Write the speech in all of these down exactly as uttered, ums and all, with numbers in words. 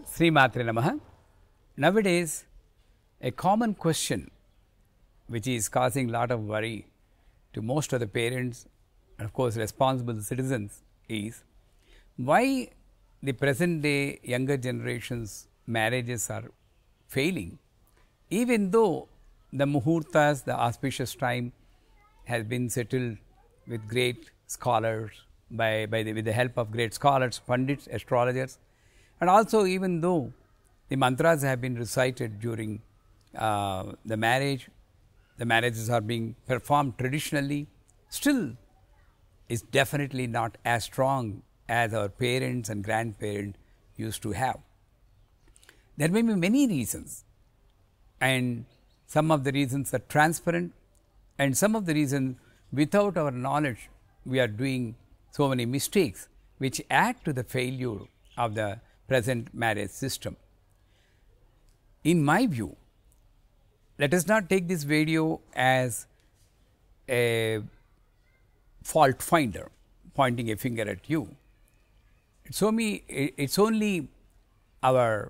Sri Matre Namaha. Nowadays, a common question which is causing a lot of worry to most of the parents and of course responsible citizens is why the present day younger generations marriages are failing, even though the muhurtas, the auspicious time has been settled with great scholars by, by the, with the help of great scholars, pandits, astrologers, and also even though the mantras have been recited during uh, the marriage, the marriages are being performed traditionally, still is definitely not as strong as our parents and grandparents used to have. There may be many reasons, and some of the reasons are transparent, and some of the reasons without our knowledge we are doing so many mistakes which add to the failure of the present marriage system. In my view, let us not take this video as a fault finder pointing a finger at you. It's only, it's only our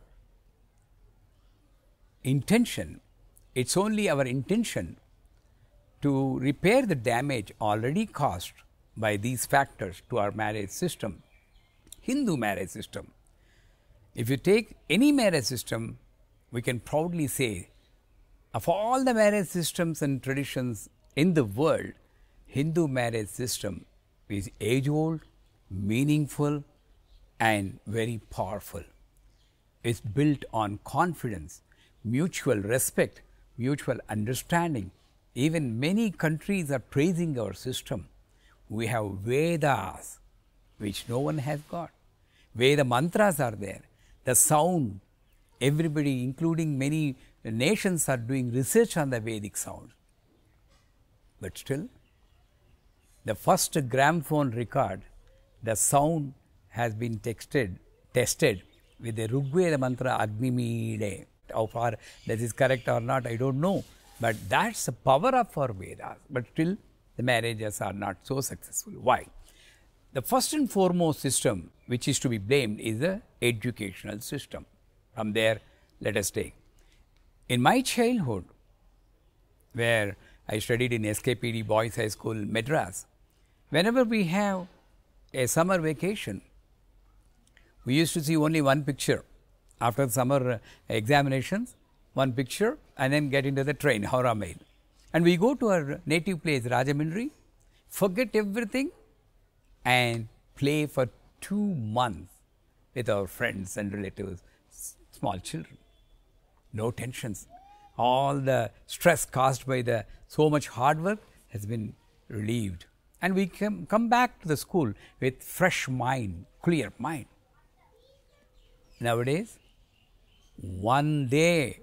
intention, it's only our intention to repair the damage already caused by these factors to our marriage system, Hindu marriage system. If you take any marriage system, we can proudly say, of all the marriage systems and traditions in the world, Hindu marriage system is age old, meaningful, and very powerful. It's built on confidence, mutual respect, mutual understanding. Even many countries are praising our system. We have Vedas, which no one has got. Veda mantras are there. The sound, everybody, including many nations, are doing research on the Vedic sound. But still, the first gramophone record, the sound has been texted, tested with the Rigveda mantra Agnimide. How far that is correct or not, I don't know. But that's the power of our Vedas. But still, the marriages are not so successful. Why? The first and foremost system which is to be blamed is the educational system. From there, let us take. In my childhood, where I studied in S K P D Boys High School, Madras, whenever we have a summer vacation, we used to see only one picture. After summer examinations, one picture and then get into the train, Howrah Mail. And we go to our native place, Rajahmundry, forget everything and play for two months with our friends and relatives, small children. No tensions. All the stress caused by the so much hard work has been relieved. And we come, come back to the school with fresh mind, clear mind. Nowadays, one day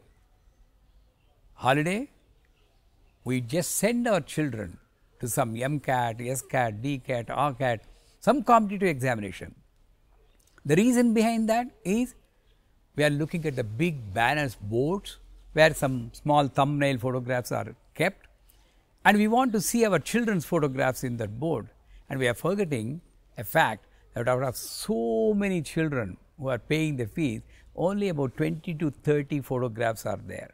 holiday, we just send our children to some MCAT, SCAT, DCAT, RCAT, some competitive examination. The reason behind that is we are looking at the big banners, boards, where some small thumbnail photographs are kept, and we want to see our children's photographs in that board, and we are forgetting a fact that out of so many children who are paying the fees, only about twenty to thirty photographs are there.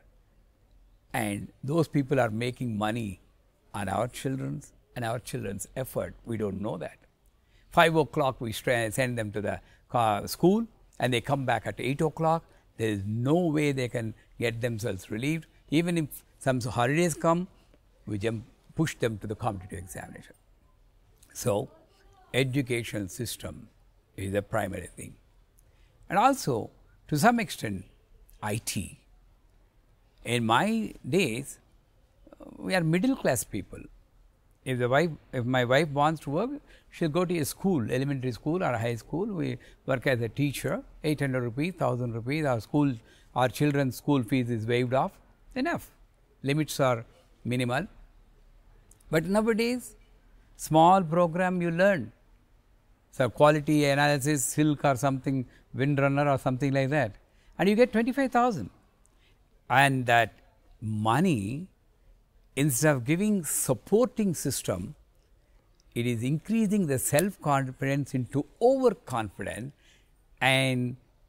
And those people are making money on our children's and our children's effort. We don't know that. Five o'clock we send them to the school and they come back at eight o'clock. There is no way they can get themselves relieved. Even if some holidays come, we jump, push them to the competitive examination. So, education system is the primary thing. And also, to some extent, I T. In my days, we are middle class people. If the wife, if my wife wants to work, she'll go to a school, elementary school or high school. We work as a teacher, eight hundred rupees, one thousand rupees. Our school, our children's school fees is waived off. Enough. Limits are minimal. But nowadays, small program you learn. So, quality analysis, silk or something, windrunner or something like that. And you get twenty-five thousand. And that money, instead of giving supporting system, it is increasing the self-confidence into overconfidence, and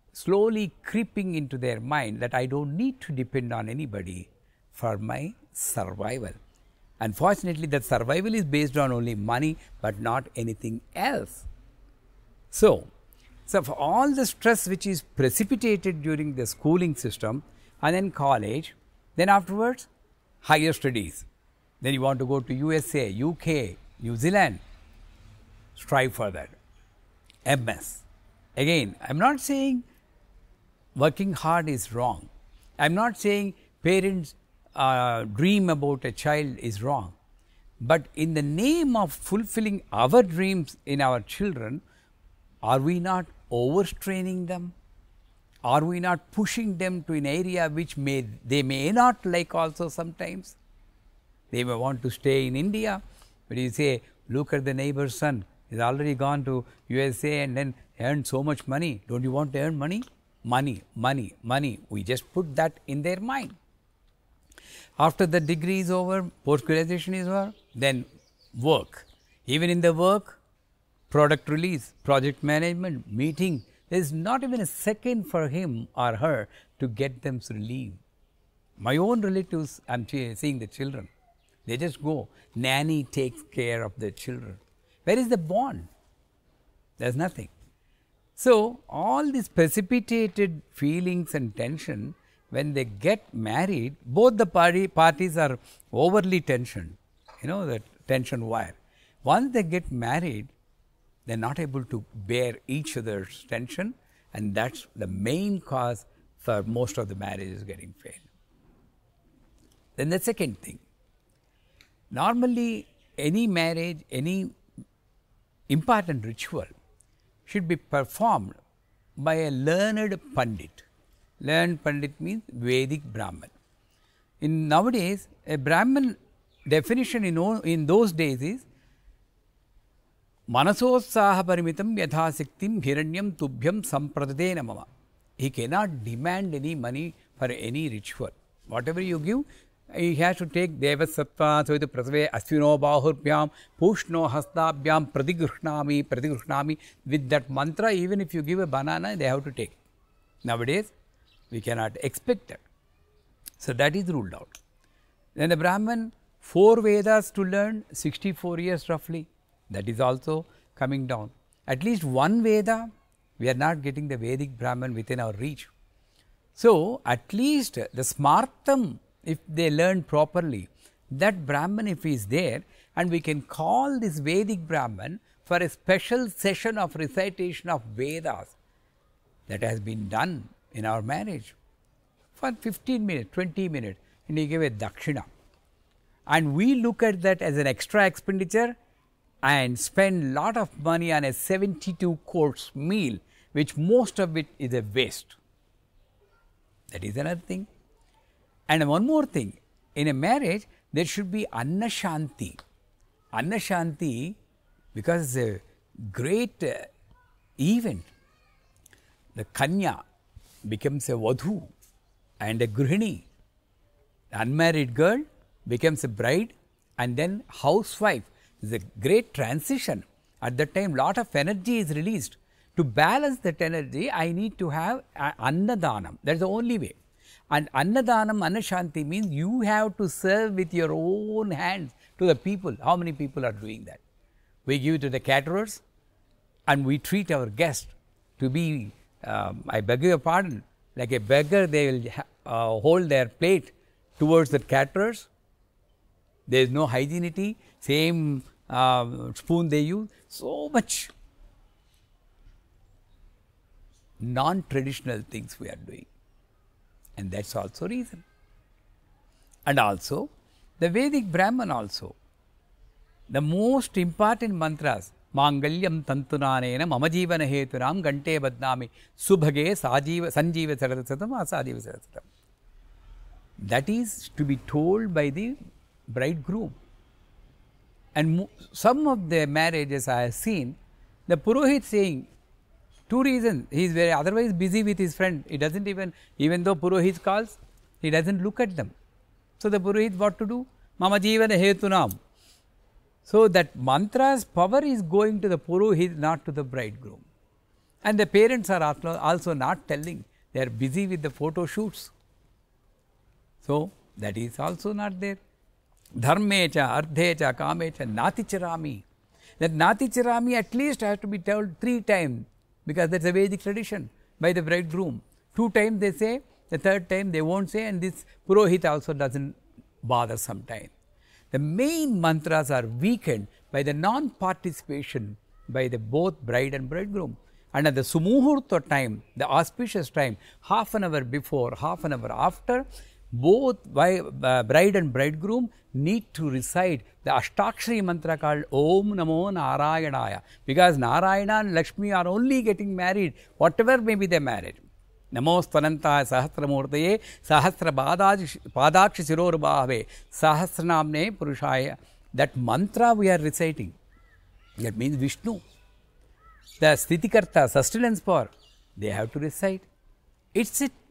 slowly creeping into their mind that I don't need to depend on anybody for my survival. Unfortunately, that survival is based on only money, but not anything else. So, so for all the stress which is precipitated during the schooling system and then college, then afterwards higher studies. Then you want to go to U S A, U K, New Zealand, strive for that. M S. Again, I am not saying working hard is wrong. I am not saying parents uh, dream about a child is wrong. But in the name of fulfilling our dreams in our children, are we not overstraining them? Are we not pushing them to an area which may they may not like also sometimes? They may want to stay in India, but you say, look at the neighbor's son, he's already gone to U S A and then earned so much money. Don't you want to earn money? Money, money, money. We just put that in their mind. After the degree is over, post-graduation is over, then work. Even in the work, product release, project management, meeting, there is not even a second for him or her to get them relief. My own relatives, I am seeing the children, they just go, nanny takes care of their children. Where is the bond? There is nothing. So, all these precipitated feelings and tension, when they get married, both the party, parties are overly tensioned, you know, the tension wire. Once they get married, they are not able to bear each other's tension, and that is the main cause for most of the marriages getting failed. Then the second thing, normally any marriage, any important ritual should be performed by a learned Pandit. Learned Pandit means Vedic Brahman. In nowadays, a Brahman definition in, in those days is Manasotsaha parimitam yathasiktim hiranyam tubhyam sampradade namama. He cannot demand any money for any ritual. Whatever you give, he has to take Devasattva, Soitu Prasave, Asvino Bahurpyam, Pushno Hastabhyam, Pradigruhnami, Pradigruhnami. With that mantra, even if you give a banana, they have to take. Nowadays, we cannot expect that. So, that is ruled out. Then the Brahman, four Vedas to learn, sixty-four years roughly, that is also coming down. At least one Veda, we are not getting the Vedic Brahman within our reach. So, at least the Smartam, if they learn properly, that Brahman if he is there, and we can call this Vedic Brahman for a special session of recitation of Vedas, that has been done in our marriage for fifteen minutes, twenty minutes, and he gave a Dakshina. And we look at that as an extra expenditure and spend lot of money on a seventy-two course meal, which most of it is a waste. That is another thing. And one more thing, in a marriage, there should be Anna Shanti. Anna Shanti, because it's a great uh, event, the Kanya becomes a Vadhu and a Grihini. The unmarried girl becomes a bride and then housewife. It's a great transition. At that time, lot of energy is released. To balance that energy, I need to have uh, Annadanam. That is the only way. And Annadanam, Annashanti means you have to serve with your own hands to the people. How many people are doing that? We give to the caterers and we treat our guests to be, um, I beg your pardon, like a beggar, they will uh, hold their plate towards the caterers. There is no hygienity, same uh, spoon they use, so much non-traditional things we are doing. And that is also reason. And also, the Vedic Brahman also, the most important mantras, Mangalyam Tantunanena Mamajivana Heturam Gante Badnami Subhage Sajiva Sanjiva Saradasatam Asajiva Saradasatam. That is to be told by the bridegroom. And some of the marriages I have seen, the Purohit saying, two reasons, he is very otherwise busy with his friend, he does not even, even though Purohit calls, he does not look at them. So, the Purohit what to do? Mama Jivana Hetunam. So, that mantra's power is going to the Purohit, not to the bridegroom. And the parents are also not telling, they are busy with the photo shoots. So, that is also not there. Dharmecha, ardhecha, kamecha, naticharami. That naticharami at least has to be told three times, because that is a Vedic tradition by the bridegroom. Two times they say, the third time they won't say, and this Purohit also does not bother sometimes. The main mantras are weakened by the non-participation by the both bride and bridegroom. And at the Sumuhurta time, the auspicious time, half an hour before, half an hour after, both uh, bride and bridegroom need to recite the Ashtakshari mantra called Om Namo Narayanaya, because Narayana and Lakshmi are only getting married, whatever may be their marriage. Namo Stvanantaya Sahasramurtaye Sahasra Padakshi Sirorbhave Sahasranamne Purushaya. That mantra we are reciting, that means Vishnu. The Sthitikarta, sustenance power, they have to recite. It's a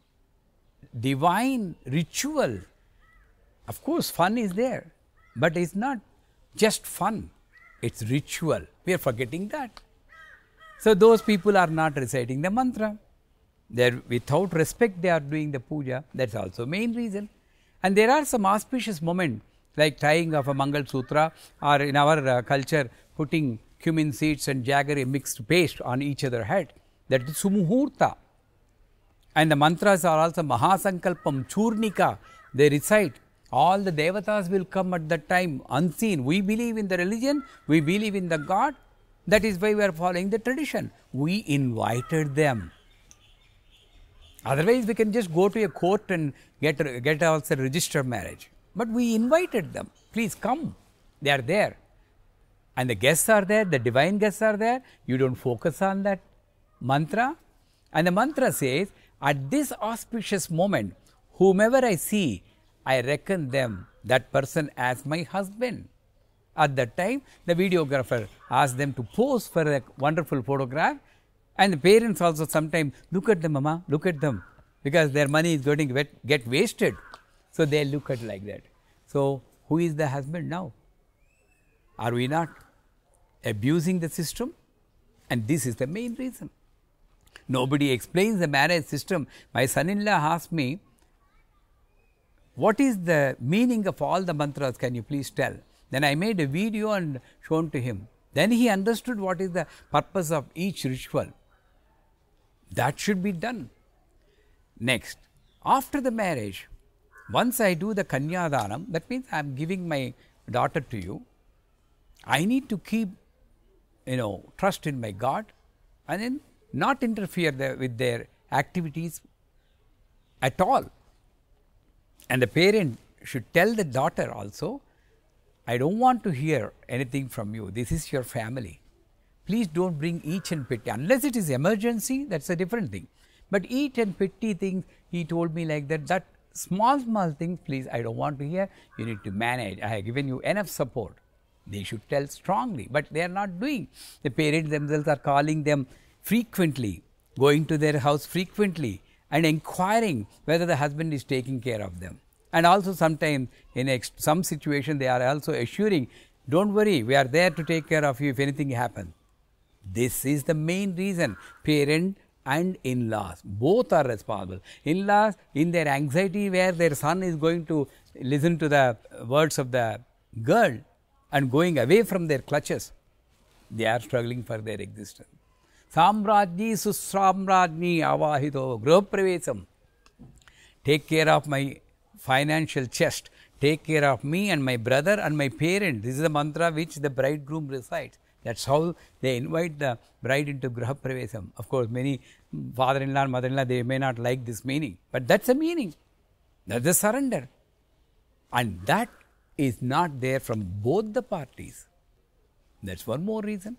divine ritual. Of course, fun is there, but it's not just fun, it's ritual. We are forgetting that. So, those people are not reciting the mantra. They are without respect, they are doing the puja. That's also main reason. And there are some auspicious moments like tying of a Mangal Sutra, or in our uh, culture putting cumin seeds and jaggery mixed paste on each other head. That is Sumuhurta. And the mantras are also Mahasankalpam, Churnika. They recite. All the devatas will come at that time unseen. We believe in the religion, we believe in the God. That is why we are following the tradition. We invited them. Otherwise, we can just go to a court and get, get also register marriage. But we invited them. Please come. They are there. And the guests are there, the divine guests are there. You don't focus on that mantra. And the mantra says, at this auspicious moment, whomever I see, I reckon them, that person as my husband. At that time, the videographer asks them to pose for a wonderful photograph. And the parents also sometimes look at them, mama, look at them, because their money is going to get wasted. So, they look at like that. So, who is the husband now? Are we not abusing the system? And this is the main reason. Nobody explains the marriage system. My son-in-law asked me, what is the meaning of all the mantras, can you please tell? Then I made a video and shown to him. Then he understood what is the purpose of each ritual. That should be done. Next, after the marriage, once I do the Kanyadanam, that means I am giving my daughter to you. I need to keep, you know, trust in my God, and then not interfere the, with their activities at all. And the parent should tell the daughter also, I don't want to hear anything from you. This is your family. Please don't bring each and petty. Unless it is emergency, that's a different thing. But each and petty things, he told me like that, that small, small things, please, I don't want to hear. You need to manage. I have given you enough support. They should tell strongly, but they are not doing. The parents themselves are calling them frequently, going to their house frequently and inquiring whether the husband is taking care of them. And also sometimes in ex some situation they are also assuring, don't worry, we are there to take care of you if anything happens. This is the main reason. Parent and in-laws, both are responsible. In-laws, in their anxiety where their son is going to listen to the words of the girl and going away from their clutches, they are struggling for their existence. Samrajni susramrajni avahito grahapravesam. Take care of my financial chest. Take care of me and my brother and my parent. This is the mantra which the bridegroom recites. That's how they invite the bride into grahapravesam. Of course, many father-in-law and mother-in-law, they may not like this meaning, but that's the meaning. That's the surrender. And that is not there from both the parties. That's one more reason.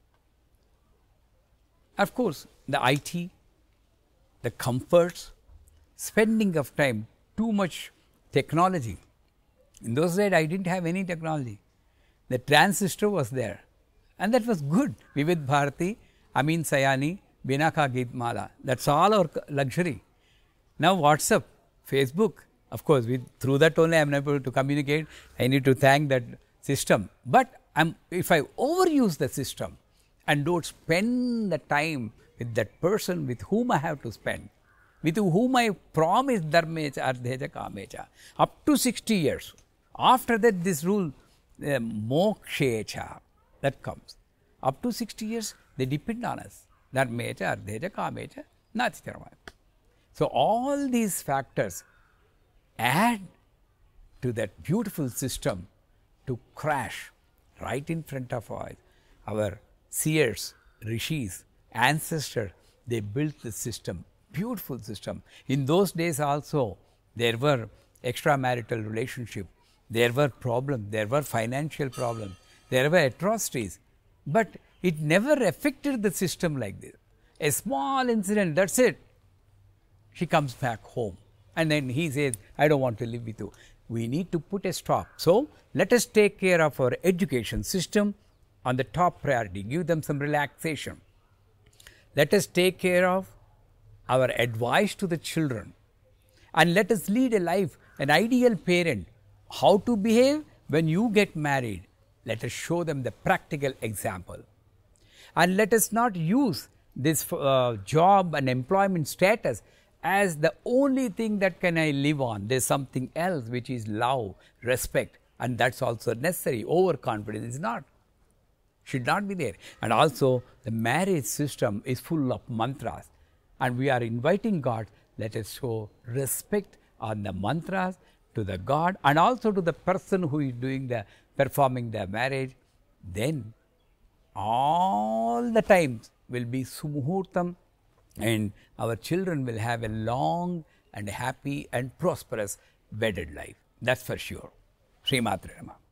Of course, the I T, the comforts, spending of time, too much technology. In those days, I didn't have any technology. The transistor was there, and that was good. Vivid Bharati, Amin Sayani, Binaka Geetmala. That's all our luxury. Now, WhatsApp, Facebook, of course, with, through that only I am able to communicate. I need to thank that system. But I'm, if I overuse the system and don't spend the time with that person with whom I have to spend, with whom I promise dharmecha, ardhecha, kamecha. Up to sixty years. After that, this rule, uh, mokshecha, that comes. Up to sixty years, they depend on us. Dharmecha, ardhecha, kamecha, nachitaramaya. So, all these factors add to that beautiful system to crash right in front of our eyes. Our seers, rishis, ancestors, they built the system, beautiful system. In those days also, there were extramarital relationship, there were problems, there were financial problems, there were atrocities, but it never affected the system like this. A small incident, that's it. She comes back home and then he says, I don't want to live with you. We need to put a stop. So, let us take care of our education system on the top priority, give them some relaxation. Let us take care of our advice to the children and let us lead a life, an ideal parent, how to behave when you get married. Let us show them the practical example. And let us not use this uh, job and employment status as the only thing that can I live on. There is something else which is love, respect, and that is also necessary. Overconfidence is not, should not be there. And also the marriage system is full of mantras and we are inviting God, let us show respect on the mantras to the God and also to the person who is doing the, performing the marriage. Then all the times will be sumuhurtam and our children will have a long and happy and prosperous wedded life. That's for sure. Sri Matre Nama.